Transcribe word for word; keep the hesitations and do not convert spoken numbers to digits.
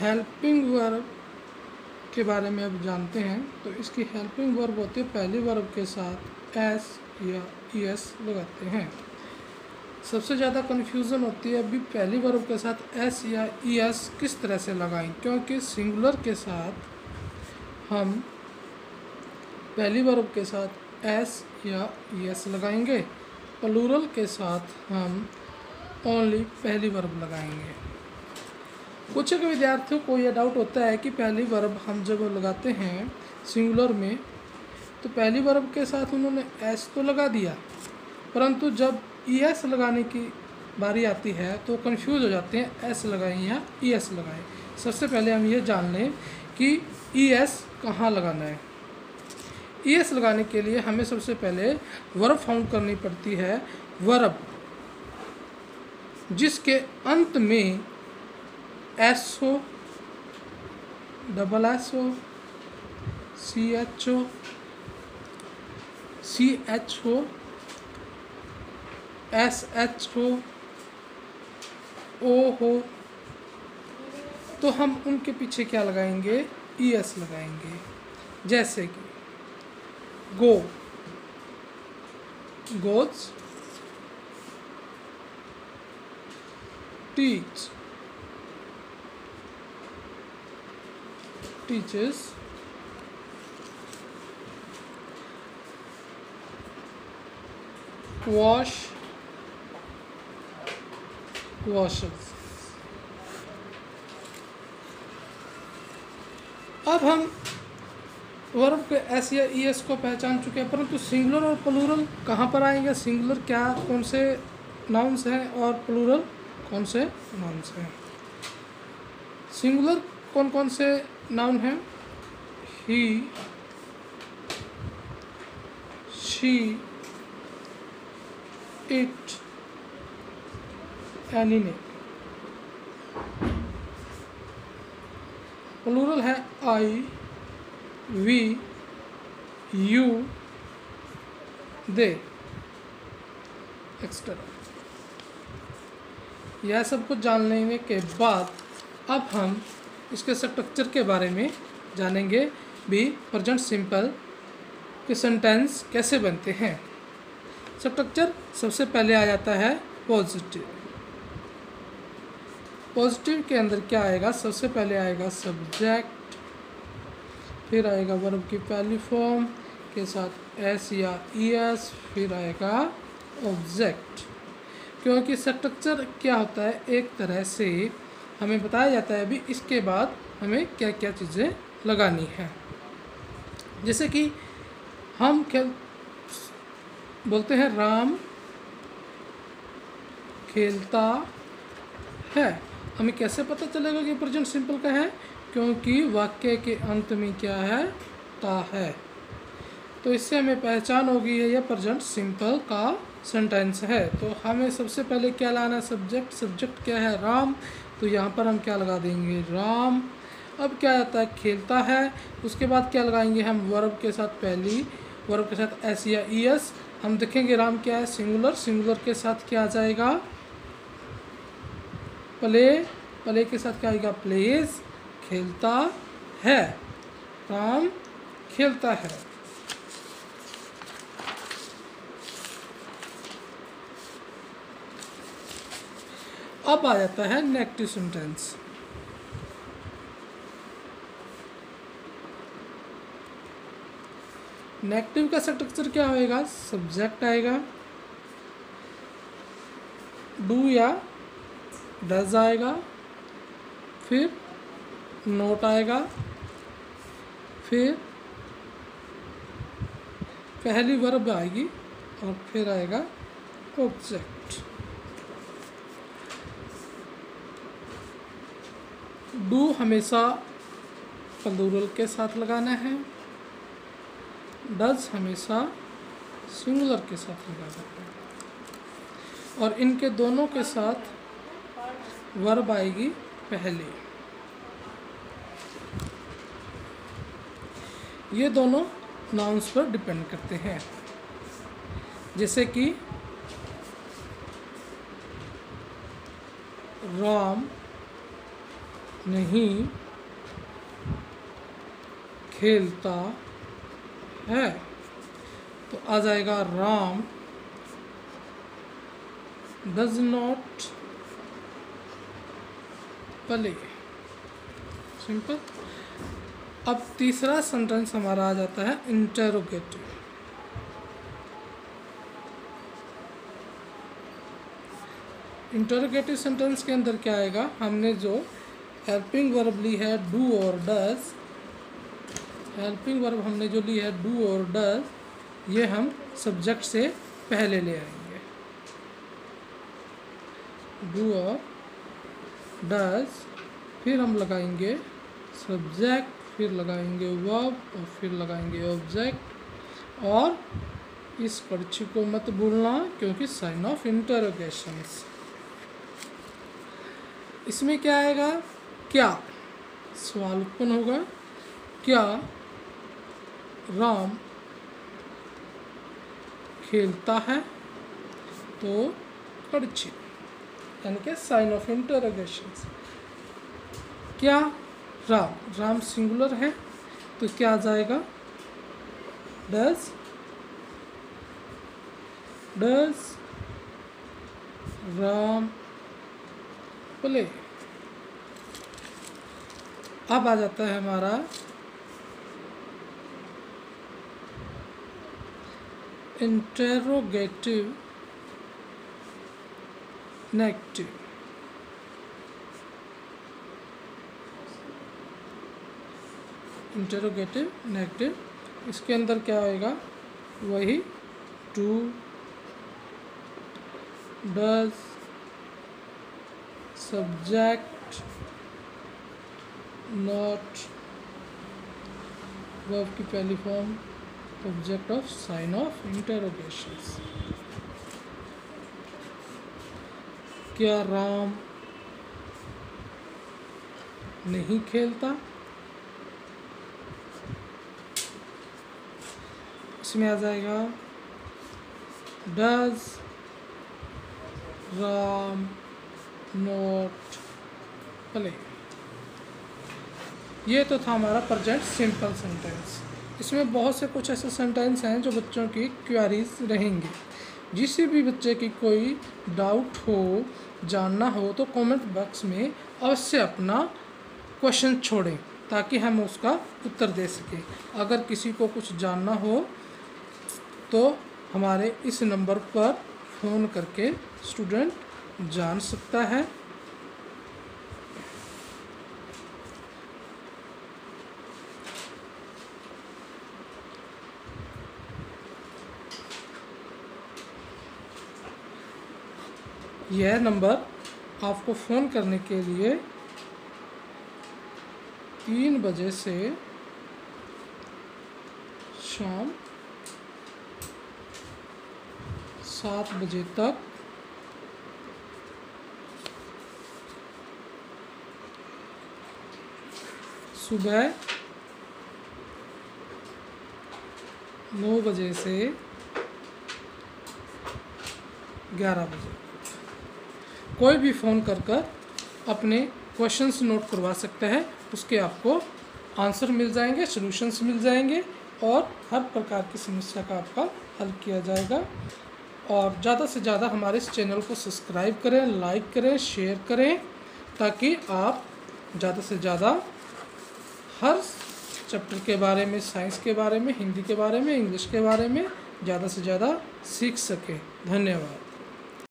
Helping verb के बारे में अब जानते हैं। तो इसकी हेल्पिंग वर्ब होती है पहली वर्ब के साथ एस या ई एस लगाते हैं। सबसे ज़्यादा कन्फ्यूज़न होती है अभी पहली वर्ब के साथ एस या ई एस किस तरह से लगाएं, क्योंकि सिंगुलर के साथ हम पहली वर्ब के साथ एस या ई एस लगाएंगे, प्लूरल के साथ हम ओनली पहली वर्ब लगाएंगे। कुछ एक विद्यार्थियों को यह डाउट होता है कि पहली वर्ब हम जब लगाते हैं सिंगुलर में तो पहली वर्ब के साथ उन्होंने एस तो लगा दिया, परंतु जब ई एस लगाने की बारी आती है तो कंफ्यूज हो जाते हैं एस लगाएं या ई एस लगाएं। सबसे पहले हम ये जान लें कि ई एस कहाँ लगाना है। ई एस लगाने के लिए हमें सबसे पहले वर्ब फाउंड करनी पड़ती है। वर्ब जिसके अंत में एस हो, डबल एस हो, सी एच हो, सी एच हो, एस एच हो, ओ हो, तो हम उनके पीछे क्या लगाएंगे, ई एस लगाएंगे। जैसे कि go, goes, teach, teaches, wash, washes। अब हम वर्ब के एस या ई एस को पहचान चुके हैं, परंतु सिंगुलर और प्लूरल कहाँ पर आएंगे। सिंगुलर क्या कौन से नाउन्स हैं और प्लूरल कौन से नाउन्स हैं। सिंगुलर कौन कौन से नाउन हैं, ही, शी, इट, एनी ने। प्लूरल है I, we, you, they, etcetera. यह सब कुछ जान लेने के बाद अब हम इसके स्ट्रक्चर के बारे में जानेंगे भी। प्रेजेंट सिंपल के सेंटेंस कैसे बनते हैं। स्ट्रक्चर सबसे पहले आ जाता है पॉजिटिव। पॉजिटिव के अंदर क्या आएगा, सबसे पहले आएगा सब्जेक्ट, फिर आएगा वर्ब की पहली फॉर्म के साथ एस या ई एस, फिर आएगा ऑब्जेक्ट। क्योंकि स्ट्रक्चर क्या होता है, एक तरह से हमें बताया जाता है अभी इसके बाद हमें क्या क्या चीज़ें लगानी है। जैसे कि हम खेल बोलते हैं राम खेलता है, हमें कैसे पता चलेगा कि प्रेजेंट सिंपल का है, क्योंकि वाक्य के अंत में क्या है, ता है। तो इससे हमें पहचान होगी है यह प्रेजेंट सिंपल का सेंटेंस है। तो हमें सबसे पहले क्या लाना है, सब्जेक्ट। सब्जेक्ट क्या है, राम, तो यहाँ पर हम क्या लगा देंगे, राम। अब क्या आता है, खेलता है। उसके बाद क्या लगाएंगे हम, वर्ब के साथ पहली वर्ब के साथ एस या ई एस। हम देखेंगे राम क्या है, सिंगुलर। सिंगुलर के साथ क्या आ जाएगा, प्ले। प्ले के साथ क्या आएगा, प्लेज। खेलता है, राम खेलता है। अब आ जाता है नेगेटिव सेंटेंस। नेगेटिव का स्ट्रक्चर क्या होएगा, सब्जेक्ट आएगा, डू या डज आएगा, फिर नोट आएगा, फिर पहली वर्ब आएगी और फिर आएगा ऑब्जेक्ट। डू हमेशा प्लूरल के साथ लगाना है, डज हमेशा सिंगुलर के साथ लगाना है, और इनके दोनों के साथ वर्ब आएगी पहले। ये दोनों नाउन्स पर डिपेंड करते हैं। जैसे कि राम नहीं खेलता है। तो आ जाएगा Ram does not play. Simple. अब तीसरा सेंटेंस हमारा आ जाता है इंटरोगेटिव। इंटरोगेटिव सेंटेंस के अंदर क्या आएगा, हमने जो हेल्पिंग वर्ब ली है डू और डज, हेल्पिंग वर्ब हमने जो ली है डू और डज, ये हम सब्जेक्ट से पहले ले आएंगे। डू और डज, फिर हम लगाएंगे सब्जेक्ट, फिर लगाएंगे वर्ब और फिर लगाएंगे ऑब्जेक्ट। और इस पर्ची को मत भूलना क्योंकि साइन ऑफ इंटरोगेशंस। इसमें क्या आएगा, क्या सवाल उत्पन्न होगा, क्या राम खेलता है, तो पर्ची यानी कि साइन ऑफ इंटरोगेशंस। क्या राम, राम सिंगुलर है तो क्या आ जाएगा, डज डज राम प्ले। अब आ जाता है हमारा इंटरोगेटिव नेगेटिव। इंटरोगेटिव नेगेटिव, इसके अंदर क्या होएगा, वही do does subject not verb की पहली form object of sign of interrogations. क्या राम नहीं खेलता, इसमें आ जाएगा डज राम नॉट प्ले। ये तो था हमारा प्रेजेंट सिंपल सेंटेंस। इसमें बहुत से कुछ ऐसे सेंटेंस हैं जो बच्चों की क्वेरीज रहेंगी। जिस भी बच्चे की कोई डाउट हो, जानना हो, तो कमेंट बॉक्स में अवश्य अपना क्वेश्चन छोड़ें ताकि हम उसका उत्तर दे सकें। अगर किसी को कुछ जानना हो तो हमारे इस नंबर पर फ़ोन करके स्टूडेंट जान सकता है। यह नंबर आपको फ़ोन करने के लिए तीन बजे से शाम सात बजे तक सुबह नौ बजे से ग्यारह बजे कोई भी फ़ोन कर कर अपने क्वेश्चंस नोट करवा सकता है। उसके आपको आंसर मिल जाएंगे, सॉल्यूशंस मिल जाएंगे और हर प्रकार की समस्या का आपका हल किया जाएगा। और ज़्यादा से ज़्यादा हमारे इस चैनल को सब्सक्राइब करें, लाइक करें, शेयर करें ताकि आप ज़्यादा से ज़्यादा हर चैप्टर के बारे में, साइंस के बारे में, हिंदी के बारे में, इंग्लिश के बारे में ज़्यादा से ज़्यादा सीख सकें। धन्यवाद।